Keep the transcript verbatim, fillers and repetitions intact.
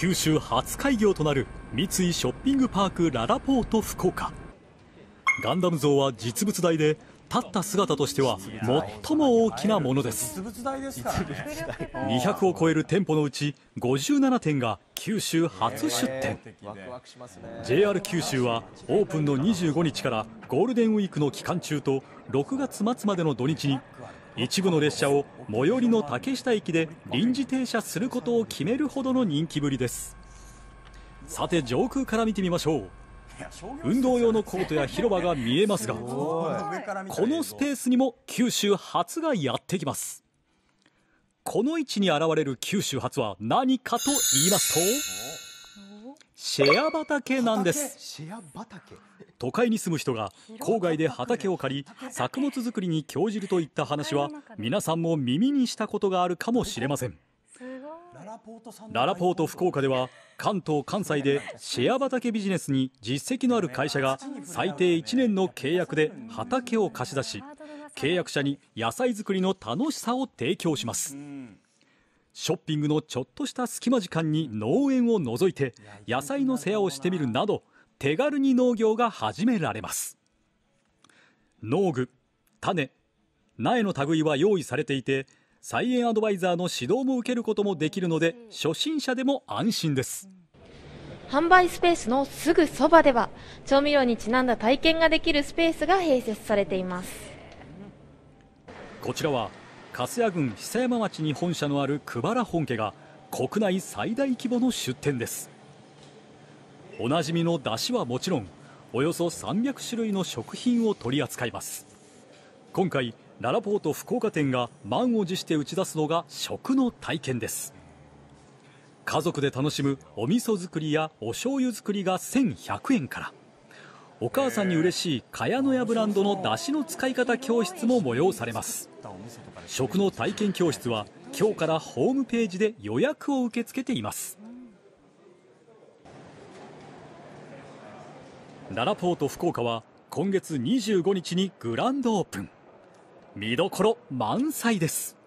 九州初開業となる三井ショッピングパークララポート福岡。ガンダム像は実物大で、立った姿としては最も大きなものです。にひゃくを超える店舗のうちごじゅうななてんが九州初出店。 ジェイアール 九州はオープンのにじゅうごにちからゴールデンウィークの期間中とろくがつ末までの土日に一部の列車を最寄りの竹下駅で臨時停車することを決めるほどの人気ぶりです。さて上空から見てみましょう。運動用のコートや広場が見えますが、このスペースにも九州初がやってきます。この位置に現れる九州初は何かと言いますと、シェア畑なんです。都会に住む人が郊外で畑を借り作物作りに興じるといった話は皆さんも耳にしたことがあるかもしれません。ララポート福岡では関東関西でシェア畑ビジネスに実績のある会社が最低いちねんの契約で畑を貸し出し、契約者に野菜作りの楽しさを提供します。ショッピングのちょっとした隙間時間に農園を覗いて野菜の世話をしてみるなど、手軽に農業が始められます。農具、種、苗の類は用意されていて、菜園アドバイザーの指導も受けることもできるので、初心者でも安心です。 販売スペースのすぐそばでは調味料にちなんだ体験ができるスペースが併設されています。 こちらは粕谷郡久山町に本社のある久原本家が国内最大規模の出店です。おなじみの出汁はもちろん、およそさんびゃくしゅるいの食品を取り扱います。今回ララポート福岡店が満を持して打ち出すのが食の体験です。家族で楽しむお味噌作りやお醤油作りがせんひゃくえんから、お母さんに嬉しい茅野屋ブランドの出汁の使い方教室も催されます。食の体験教室は今日からホームページで予約を受け付けています。ララポート福岡は今月にじゅうごにちにグランドオープン。見どころ満載です。